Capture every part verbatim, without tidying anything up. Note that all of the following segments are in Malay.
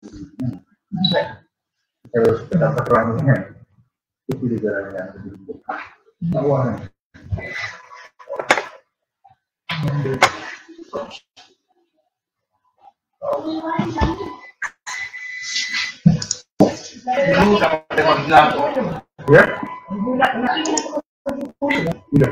Terus dapat ramenya itu juga yang bawah. Ya? Udah.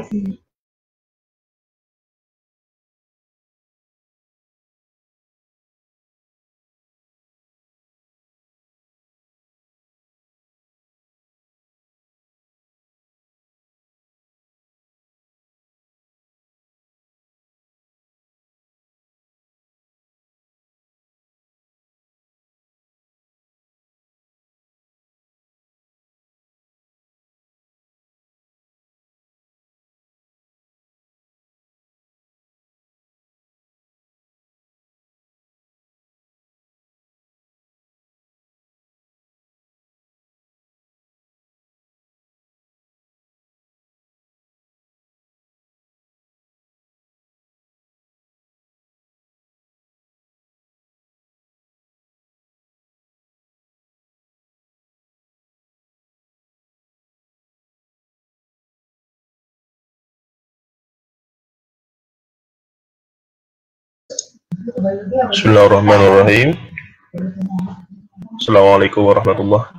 Bismillahirrahmanirrahim. Assalamualaikum warahmatullahi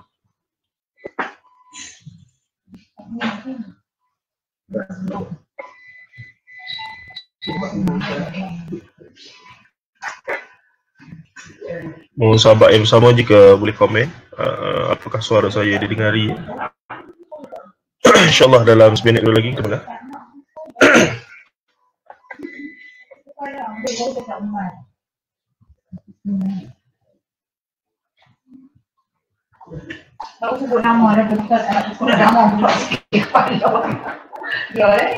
wabarakatuh. Mohon sahabat yang bersama jika boleh komen uh, apakah suara saya didengari. InsyaAllah dalam seminit dulu lagi kita mula. Tahu sebut nama ada betul ada sebut nama pula sikit. Ya eh.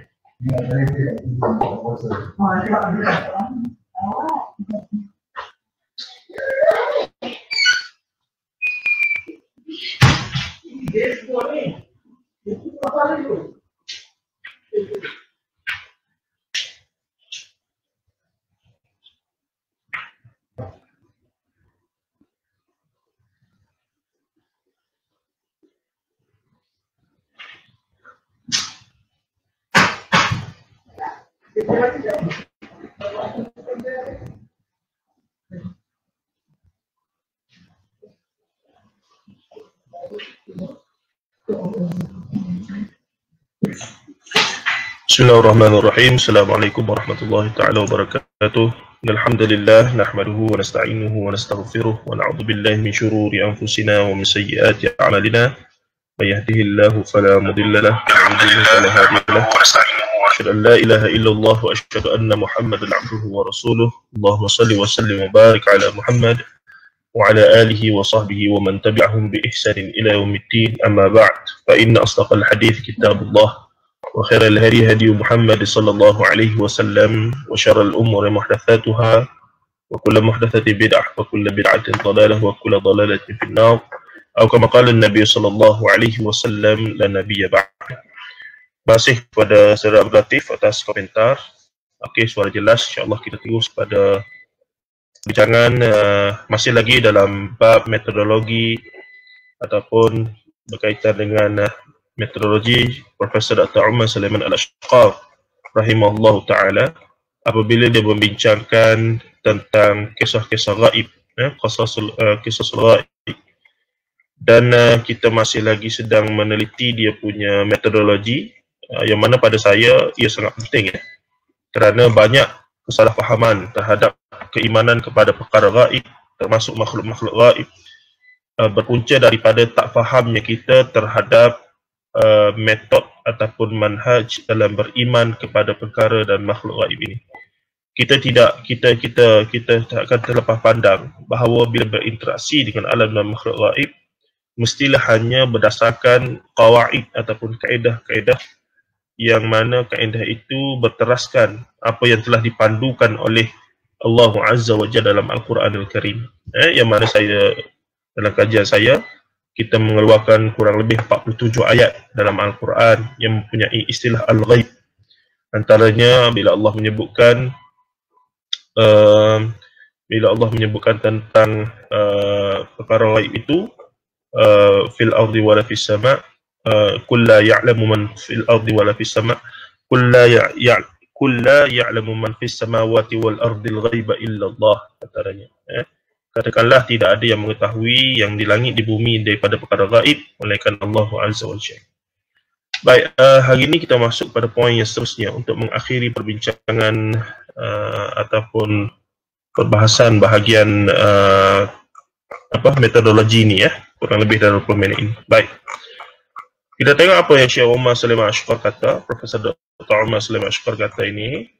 Bismillahirrahmanirrahim. Assalamualaikum warahmatullahi ta'ala wabarakatuh. Alhamdulillah nahmaduhu wa nasta'inuhu wa nastaghfiruh wa na'udzu billahi min syururi anfusina wa min sayyiati a'malina. May yahdihillahu fala mudilla lahu wa may yudlil fala hadiya lahu. Asyhadu an la ilaha illallah wa asyhadu anna Muhammadan 'abduhu wa rasuluh. Allahumma shalli wa sallim wa barik ala Muhammad wa ala alihi wa sahbihi wa man tabi'ahum bi ihsanin ila yaumiddin. Amma ba'd. Fa inna asdaqal hadits kitabullah wa khairal hadi hadi Muhammad sallallahu alaihi wasallam wa syarral umuri muhdatsatuha wa kullu muhdatsatin bid'ah wa kullu bid'atin dhalalah wa kullu dhalalatin fin nar. Atau kama qala Nabi sallallahu alaihi wasallam la nabiyya ba'd. Masih pada saudara Abdulatif atas komentar. Okey, suara jelas, insya-Allah kita terus pada bincang uh, masih lagi dalam bab metodologi ataupun berkaitan dengan uh, metodologi Profesor Doktor Umar Sulaiman Al-Ashqar rahimahullah ta'ala apabila dia membincangkan tentang kisah-kisah gaib, eh, kisah-kisah uh, kisah gaib. Dan uh, kita masih lagi sedang meneliti dia punya metodologi uh, yang mana pada saya ia sangat penting, ya, kerana banyak kesalahfahaman terhadap keimanan kepada perkara gaib termasuk makhluk-makhluk gaib uh, berpunca daripada tak fahamnya kita terhadap Uh, metod ataupun manhaj dalam beriman kepada perkara dan makhluk gaib ini. Kita tidak kita kita kita tak akan terlepas pandang bahawa bila berinteraksi dengan alam dan makhluk gaib mestilah hanya berdasarkan qawaid ataupun kaedah-kaedah yang mana kaedah itu berteraskan apa yang telah dipandukan oleh Allah Azza wa Jalla dalam Al-Quranul Karim. Eh, yang mana saya dalam kajian saya kita mengeluarkan kurang lebih empat puluh tujuh ayat dalam Al-Quran yang mempunyai istilah Al-Ghaib. Antaranya bila Allah menyebutkan uh, bila Allah menyebutkan tentang uh, perkara ghaib itu, uh, fil ardi wala fis sama, uh, kul la ya'lamu man fil ardi wala fis sama, kul la ya' kul la ya'lamu man fis samawati wal ardi al ghaiba illa Allah, katanya. Eh? Katakanlah tidak ada yang mengetahui yang di langit di bumi daripada perkara gaib melainkan Allah Azza wa Jalla. Baik, uh, hari ini kita masuk pada poin yang seterusnya untuk mengakhiri perbincangan uh, ataupun perbahasan bahagian uh, apa metodologi ini ya, kurang lebih dari dua puluh minit ini. Baik, kita tengok apa yang Syekh Umar Sulaiman Ashqar kata, Profesor Doktor Umar Sulaiman Ashqar kata ini.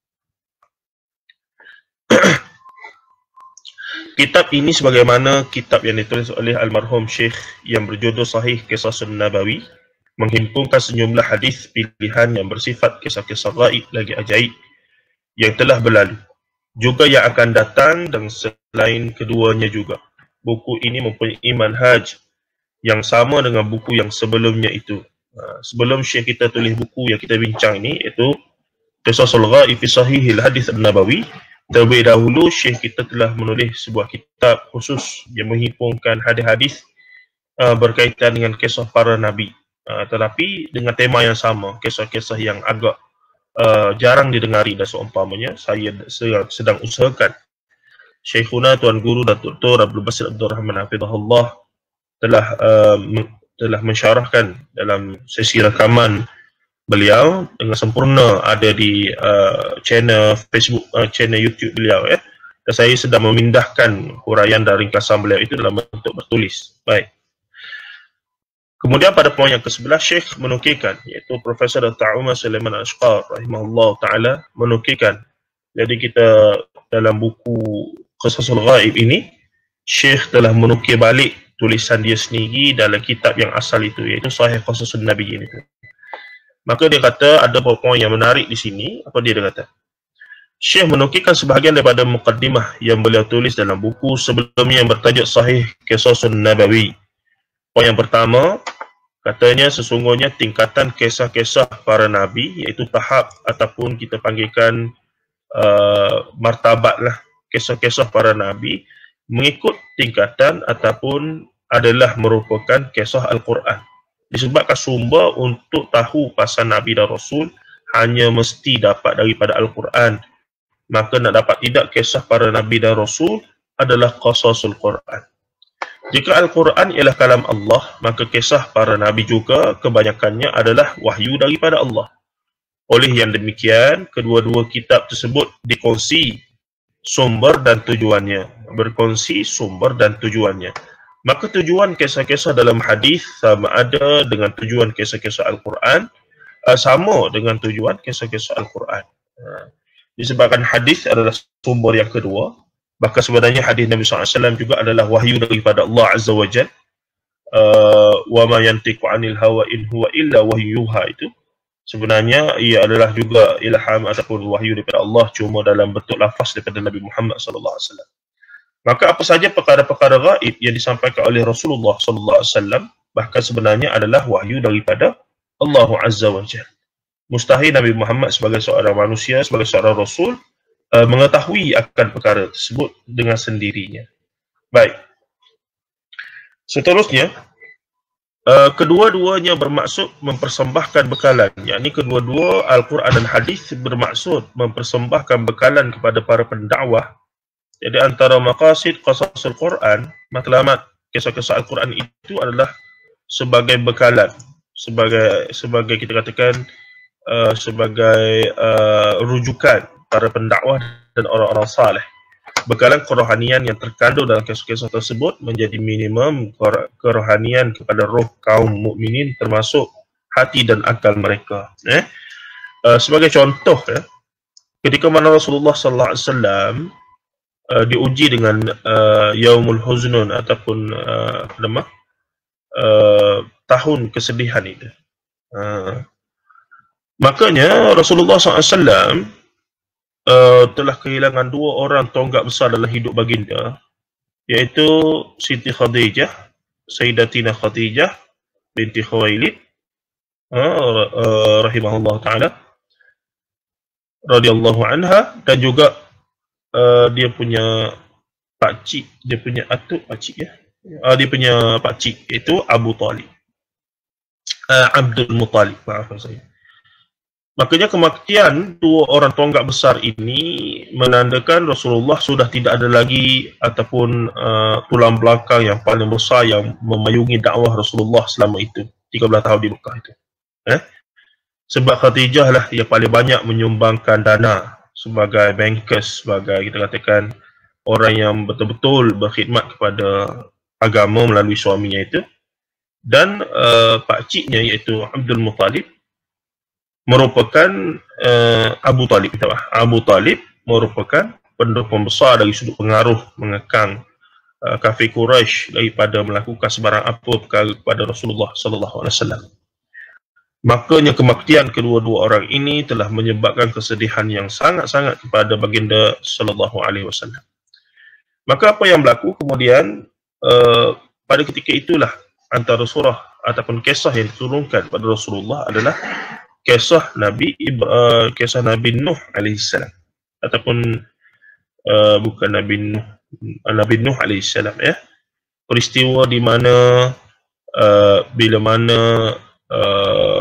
Kitab ini sebagaimana kitab yang ditulis oleh almarhum Syekh yang berjudul Sahih Qisasun Nabawi, menghimpunkan sejumlah hadis pilihan yang bersifat kisah-kisah gaib lagi ajaib yang telah berlalu, juga yang akan datang dan selain keduanya juga. Buku ini mempunyai manhaj yang sama dengan buku yang sebelumnya itu. Sebelum Syekh kita tulis buku yang kita bincang ini, iaitu Qisasul Ghaib fi Sahihil Hadis An-Nabawi, terlebih dahulu Syekh kita telah menulis sebuah kitab khusus yang menghimpunkan hadis-hadis uh, berkaitan dengan kisah para Nabi. Uh, tetapi dengan tema yang sama, kisah-kisah yang agak uh, jarang didengari dan seumpamanya, saya sedang usahakan Syekhuna Tuan Guru Datuk Dr. Abdul Basit Abdul Rahman Hafizahullah telah uh, telah mensyarahkan dalam sesi rakaman beliau dengan sempurna ada di uh, channel Facebook, uh, channel YouTube beliau ya. Dan saya sedang memindahkan huraian dan ringkasan beliau itu dalam bentuk bertulis. Baik. Kemudian pada poin yang kesebelas, Syekh menukilkan, iaitu Profesor Doktor Umar Sulaiman Ashqar rahimahullah taala menukilkan. Jadi kita dalam buku Qisasul Ghaib ini, Syekh telah menukil balik tulisan dia sendiri dalam kitab yang asal itu, iaitu Sahih Qisasun Nabi ini. Maka dia kata ada beberapa poin yang menarik di sini. Apa dia, dia kata? Syekh menukilkan sebahagian daripada muqaddimah yang beliau tulis dalam buku sebelumnya yang bertajuk Sahih Qisasun Nabawi. Poin yang pertama, katanya sesungguhnya tingkatan kisah-kisah para Nabi, iaitu tahap ataupun kita panggilkan uh, martabat lah, kisah-kisah para Nabi mengikut tingkatan ataupun adalah merupakan kisah Al-Quran. Disebabkan sumber untuk tahu pasal Nabi dan Rasul hanya mesti dapat daripada Al-Quran. Maka nak dapat tidak kisah para Nabi dan Rasul adalah qasasul Quran. Jika Al-Quran ialah kalam Allah, maka kisah para Nabi juga kebanyakannya adalah wahyu daripada Allah. Oleh yang demikian, kedua-dua kitab tersebut dikongsi sumber dan tujuannya. Berkongsi sumber dan tujuannya. Maka tujuan kisah-kisah dalam hadis sama ada dengan tujuan kisah-kisah Al-Quran, uh, sama dengan tujuan kisah-kisah Al-Quran. Uh, disebabkan hadis adalah sumber yang kedua, bahkan sebenarnya hadis Nabi sallallahu alaihi wasallam juga adalah wahyu daripada Allah Azza wa Jalla. Uh, wa ma yantiqu anil hawa in huwa illa wahyuha, itu sebenarnya ia adalah juga ilham ataupun wahyu daripada Allah, cuma dalam bentuk lafaz daripada Nabi Muhammad sallallahu alaihi wasallam. Maka apa saja perkara-perkara gaib yang disampaikan oleh Rasulullah sallallahu alaihi wasallam bahkan sebenarnya adalah wahyu daripada Allah Azza wa Jalla. Mustahil Nabi Muhammad sebagai seorang manusia, sebagai seorang Rasul uh, mengetahui akan perkara tersebut dengan sendirinya. Baik. Seterusnya, uh, kedua-duanya bermaksud mempersembahkan bekalan. Yakni kedua-dua Al-Quran dan Hadis bermaksud mempersembahkan bekalan kepada para pendakwah. Jadi antara maqasid qasasul Quran, matlamat kisah-kisah Al-Quran itu adalah sebagai bekalan, sebagai sebagai kita katakan uh, sebagai uh, rujukan para pendakwah dan orang-orang saleh. Bekalan kerohanian yang terkandung dalam kisah-kisah tersebut menjadi minimum kerohanian kepada roh kaum mukminin, termasuk hati dan akal mereka. Eh? Uh, sebagai contoh, ya, ketika mana Rasulullah sallallahu alaihi wasallam Uh, diuji dengan uh, Yaumul Huznun ataupun uh, apa uh, tahun kesedihan itu. Uh, makanya Rasulullah sallallahu alaihi wasallam uh, telah kehilangan dua orang tonggak besar dalam hidup baginda, iaitu Siti Khadijah, Sayyidatina Khadijah binti Khuwailid uh, uh, rahimahullah ta'ala radhiyallahu anha, dan juga Uh, dia punya pakcik, dia punya atuk pakcik ya. Uh, dia punya pakcik iaitu Abu Talib. Uh, Abdul Muttalib, maafkan saya. Makanya kematian dua orang tonggak besar ini menandakan Rasulullah sudah tidak ada lagi ataupun uh, tulang belakang yang paling besar yang memayungi dakwah Rasulullah selama itu, tiga belas tahun di Mekah itu. Eh? Sebab Khadijah lah yang paling banyak menyumbangkan dana sebagai bankers, sebagai kita katakan orang yang betul-betul berkhidmat kepada agama melalui suaminya itu. Dan uh, pakciknya iaitu Abdul Muttalib merupakan uh, Abu Talib, kita Abu Talib merupakan pendukung besar dari sudut pengaruh mengekang uh, kafir Quraisy daripada melakukan sebarang apa perkara kepada Rasulullah sallallahu alaihi wasallam. Makanya kematian kedua-dua orang ini telah menyebabkan kesedihan yang sangat-sangat kepada baginda sallallahu alaihi wasallam. Maka apa yang berlaku kemudian uh, pada ketika itulah antara surah ataupun kisah yang diturunkan pada Rasulullah adalah kisah Nabi uh, kisah Nabi Nuh alaihissalam ataupun uh, bukan Nabi Nuh Nabi Nuh alaihissalam ya, peristiwa di mana uh, bila mana uh,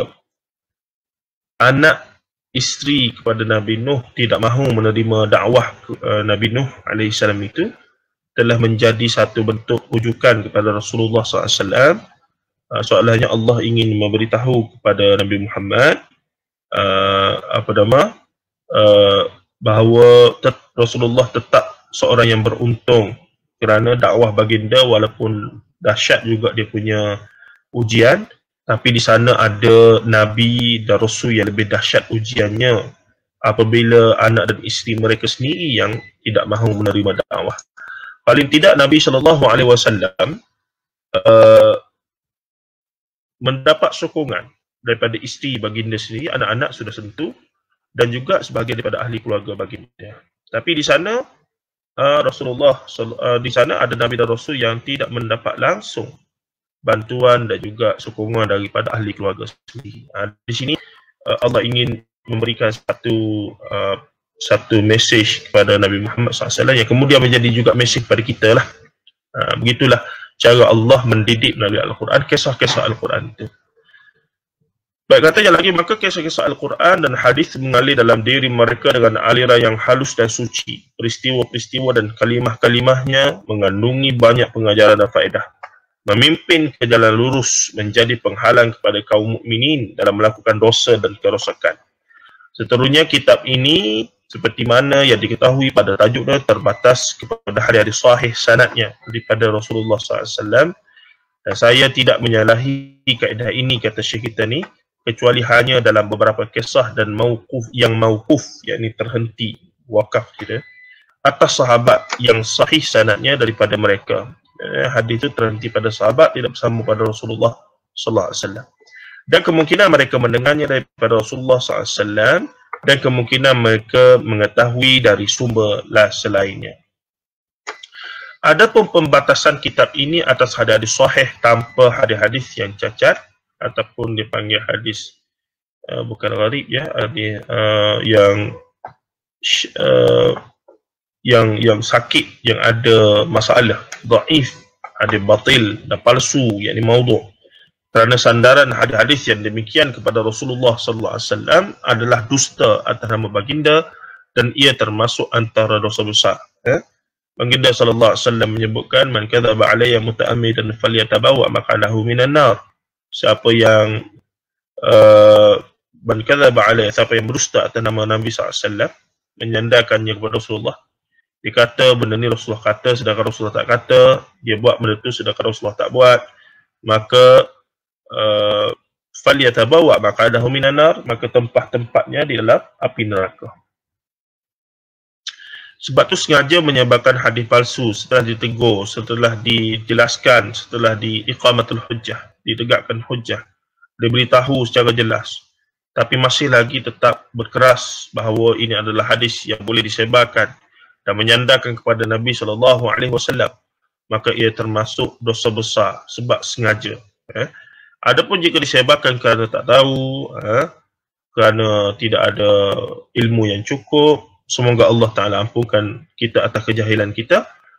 anak isteri kepada Nabi Nuh tidak mahu menerima dakwah uh, Nabi Nuh alaihissalam itu telah menjadi satu bentuk rujukan kepada Rasulullah sallallahu alaihi wasallam. Uh, soalnya Allah ingin memberitahu kepada Nabi Muhammad Uh, apa nama uh, bahawa tet Rasulullah tetap seorang yang beruntung kerana dakwah baginda walaupun dahsyat juga dia punya ujian, tapi di sana ada Nabi dan Rasul yang lebih dahsyat ujiannya apabila anak dan isteri mereka sendiri yang tidak mahu menerima dakwah. Paling tidak Nabi sallallahu alaihi wasallam uh, mendapat sokongan daripada isteri baginda sendiri, anak-anak sudah sentuh, dan juga sebahagian daripada ahli keluarga baginda. Tapi di sana uh, Rasulullah uh, di sana ada Nabi dan Rasul yang tidak mendapat langsung bantuan dan juga sokongan daripada ahli keluarga sendiri. Uh, di sini uh, Allah ingin memberikan satu uh, satu mesej kepada Nabi Muhammad sallallahu alaihi wasallam yang kemudian menjadi juga mesej kepada kita lah. Uh, begitulah cara Allah mendidik melalui Al-Quran, kisah-kisah Al-Quran itu. Baik katanya lagi, maka kisah-kisah Al-Quran dan hadis mengalir dalam diri mereka dengan aliran yang halus dan suci. Peristiwa-peristiwa dan kalimah-kalimahnya mengandungi banyak pengajaran dan faedah. Memimpin ke jalan lurus, menjadi penghalang kepada kaum mukminin dalam melakukan dosa dan kerosakan. Seterusnya kitab ini seperti mana yang diketahui pada tajuknya terbatas kepada hadis sahih sanadnya daripada Rasulullah sallallahu alaihi wasallam. Dan saya tidak menyalahi kaedah ini, kata Syekh kita ni, kecuali hanya dalam beberapa kisah dan mauquf yang mauquf, yakni terhenti wakaf kita atas sahabat yang sahih sanadnya daripada mereka. Eh, hadis itu terhenti pada sahabat, tidak bersambung pada Rasulullah sallallahu alaihi wasallam. Dan kemungkinan mereka mendengarnya daripada Rasulullah sallallahu alaihi wasallam, dan kemungkinan mereka mengetahui dari sumber lah selainnya. Adapun pembatasan kitab ini atas hadis sahih tanpa hadis-hadis yang cacat ataupun dipanggil hadis uh, bukan gharib ya, hadis uh, yang uh, yang yang sakit, yang ada masalah, dhaif, hadis batil dan palsu, yakni maudhu'. Kerana sandaran hadis-hadis yang demikian kepada Rasulullah sallallahu alaihi wasallam adalah dusta atas nama baginda dan ia termasuk antara dosa besar. Eh? Baginda sallallahu alaihi wasallam menyebutkan, man kadzaba alayya muta'ammidan falyatabawa maq'adahu minan nar. Siapa yang uh, man kadzaba alayya, siapa yang berdusta atas nama Nabi sallallahu alaihi wasallam, menyandarkannya kepada Rasulullah. Dia kata benda ni Rasulullah kata sedangkan Rasulullah tak kata, dia buat benda tu sedangkan Rasulullah tak buat, maka uh, falyatabawa maq'adahu minan nar, maka tempat-tempatnya di dalam api neraka. Sebab tu sengaja menyebarkan hadis palsu setelah ditegur, setelah dijelaskan, setelah diiqamatul hujjah, ditegakkan hujjah, diberitahu secara jelas, tapi masih lagi tetap berkeras bahawa ini adalah hadis yang boleh disebarkan dan menyandarkan kepada Nabi sallallahu alaihi wasallam, maka ia termasuk dosa besar sebab sengaja. Eh? Adapun jika disebarkan kerana tak tahu, eh? kerana tidak ada ilmu yang cukup, semoga Allah Ta'ala ampunkan kita atas kejahilan kita,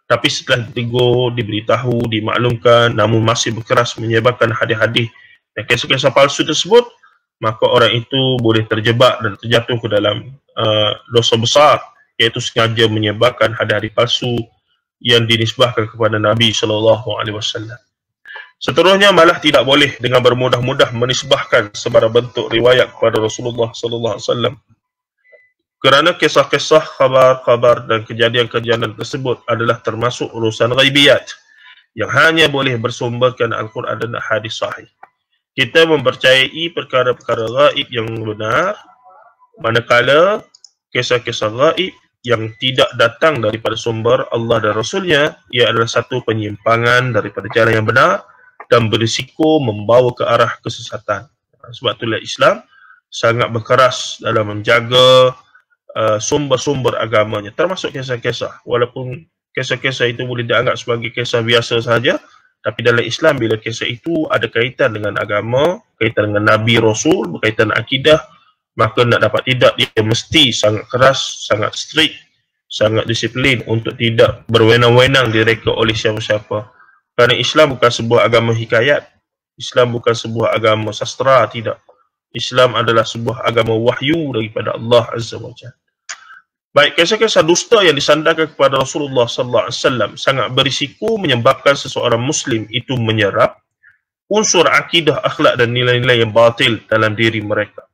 Tapi setelah ditegur, diberitahu, dimaklumkan, namun masih berkeras menyebarkan hadis-hadis dan kisah-kisah palsu tersebut, maka orang itu boleh terjebak dan terjatuh ke dalam uh, dosa besar, iaitu sengaja menyebarkan hadis-hadis palsu yang dinisbahkan kepada Nabi sallallahu alaihi wasallam. Seterusnya malah tidak boleh dengan bermudah-mudah menisbahkan sebarang bentuk riwayat kepada Rasulullah sallallahu alaihi wasallam. Kerana kisah-kisah, khabar-khabar dan kejadian-kejadian tersebut adalah termasuk urusan ghaibiyat yang hanya boleh bersumberkan Al-Quran dan hadis sahih. Kita mempercayai perkara-perkara ghaib yang benar, manakala kisah-kisah ghaib yang tidak datang daripada sumber Allah dan Rasulnya, ia adalah satu penyimpangan daripada jalan yang benar dan berisiko membawa ke arah kesesatan. Sebab itulah Islam sangat berkeras dalam menjaga uh, sumber-sumber agamanya, termasuk kisah-kisah. Walaupun kisah-kisah itu boleh dianggap sebagai kisah biasa sahaja, tapi dalam Islam bila kisah itu ada kaitan dengan agama, kaitan dengan Nabi Rasul, berkaitan akidah, maka nak dapat tidak dia mesti sangat keras, sangat strict, sangat disiplin untuk tidak berwenang-wenang direka oleh siapa-siapa. Kerana Islam bukan sebuah agama hikayat, Islam bukan sebuah agama sastra, tidak. Islam adalah sebuah agama wahyu daripada Allah Azza wa Jalla. Baik, kisah-kisah dusta yang disandarkan kepada Rasulullah sallallahu alaihi wasallam sangat berisiko menyebabkan seseorang Muslim itu menyerap unsur akidah, akhlak dan nilai-nilai yang batil dalam diri mereka.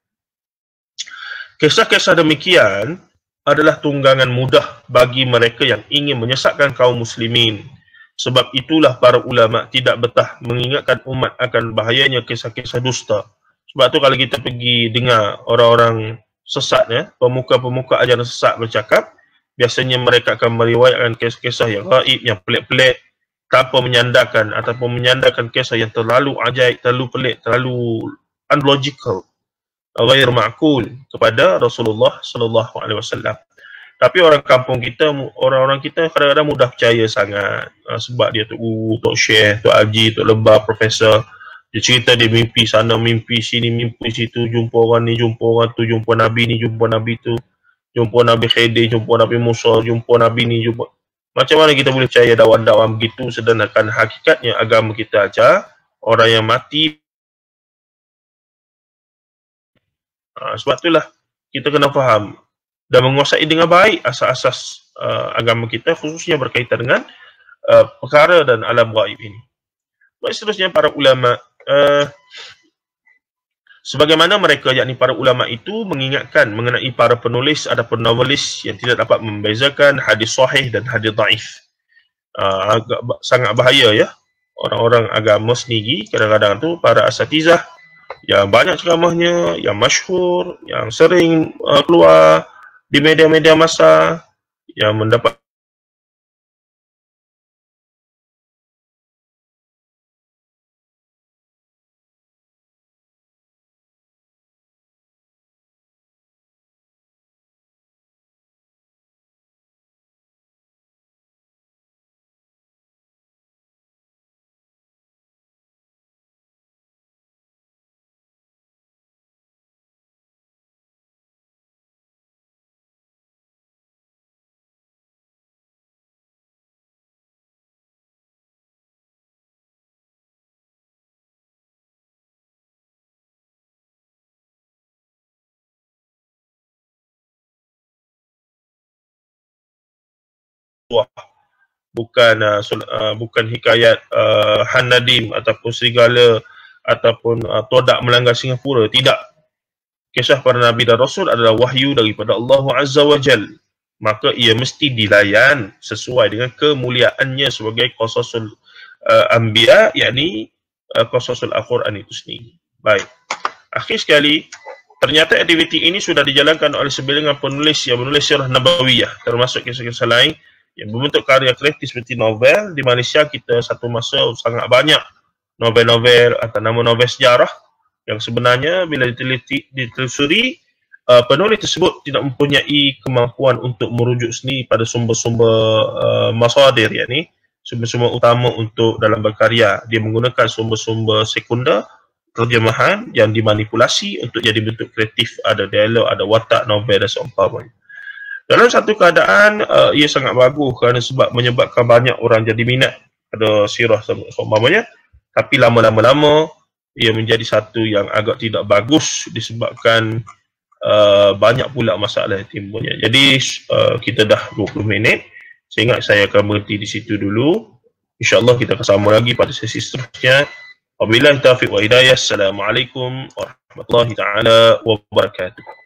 Kisah-kisah demikian adalah tunggangan mudah bagi mereka yang ingin menyesatkan kaum muslimin. Sebab itulah para ulama tidak betah mengingatkan umat akan bahayanya kisah-kisah dusta. Sebab tu kalau kita pergi dengar orang-orang sesat, ya, pemuka-pemuka ajaran sesat bercakap, biasanya mereka akan meriwayatkan kisah-kisah yang gaib, yang pelik-pelik, tanpa menyandarkan ataupun menyandarkan kisah yang terlalu ajaib, terlalu pelik, terlalu unlogical, ghair ma'qul kepada Rasulullah sallallahu alaihi wasallam. Tapi orang kampung kita, orang-orang kita kadang-kadang mudah percaya sangat, uh, sebab dia Tok Guru, Tok Syekh, Tok Haji, Tok Lebah, Profesor. Dia cerita dia mimpi sana, mimpi sini, mimpi situ, jumpa orang ni, jumpa orang tu, jumpa Nabi ni, jumpa Nabi tu, jumpa Nabi Khidir, jumpa Nabi Musa, jumpa Nabi ni, jumpa. Macam mana kita boleh percaya dakwah-dakwah begitu, sedangkan hakikatnya agama kita ajar orang yang mati. Uh, sebab itulah kita kena faham dan menguasai dengan baik asas-asas uh, agama kita, khususnya berkaitan dengan uh, perkara dan alam gaib ini. Baik, seterusnya para ulama, uh, sebagaimana mereka, yakni para ulama itu mengingatkan mengenai para penulis ataupun novelis yang tidak dapat membezakan hadis sahih dan hadis dhaif. Uh, agak sangat bahaya, ya. Orang-orang agama sendiri kadang-kadang tu para asatizah yang banyak ceramahnya, yang masyhur, yang sering uh, keluar di media-media massa, yang mendapat bukan uh, uh, bukan hikayat uh, Han Nadim ataupun serigala ataupun uh, todak melanggar Singapura. Tidak. Kisah para Nabi dan Rasul adalah wahyu daripada Allah Azza wa Jal. Maka ia mesti dilayan sesuai dengan kemuliaannya sebagai qasasul uh, anbiya, yakni uh, qasasul Al-Quran itu sendiri. Baik. Akhir sekali, ternyata aktiviti ini sudah dijalankan oleh sebilangan penulis yang menulis sirah nabawiyah, termasuk kisah-kisah lain yang berbentuk karya kreatif seperti novel. Di Malaysia kita satu masa sangat banyak novel-novel atau nama novel sejarah yang sebenarnya bila diteliti, ditelusuri, uh, penulis tersebut tidak mempunyai kemampuan untuk merujuk sendiri pada sumber-sumber uh, masadir, yakni sumber-sumber utama untuk dalam berkarya. Dia menggunakan sumber-sumber sekunder, terjemahan yang dimanipulasi untuk jadi bentuk kreatif, ada dialog, ada watak novel dan seumpamanya. Dalam satu keadaan uh, ia sangat bagus kerana sebab menyebabkan banyak orang jadi minat pada sirah seumpamanya, tapi lama-lama ia menjadi satu yang agak tidak bagus disebabkan uh, banyak pula masalah yang timbulnya. Jadi uh, kita dah dua puluh minit. Saya ingat saya akan berhenti di situ dulu. InsyaAllah kita akan sama lagi pada sesi seterusnya. Wabillahi taufiq wa hidayah. Assalamualaikum warahmatullahi taala wabarakatuh.